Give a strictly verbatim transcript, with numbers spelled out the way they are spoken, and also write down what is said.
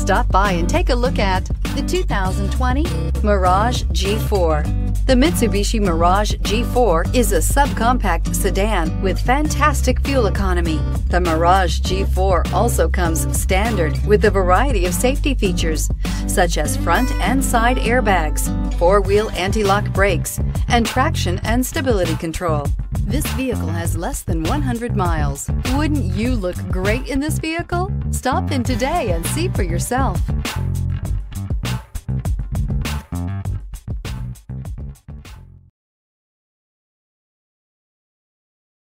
Stop by and take a look at the two thousand twenty Mirage G four. The Mitsubishi Mirage G four is a subcompact sedan with fantastic fuel economy. The Mirage G four also comes standard with a variety of safety features, such as front and side airbags, four-wheel anti-lock brakes, and traction and stability control. This vehicle has less than one hundred miles. Wouldn't you look great in this vehicle? Stop in today and see for yourself.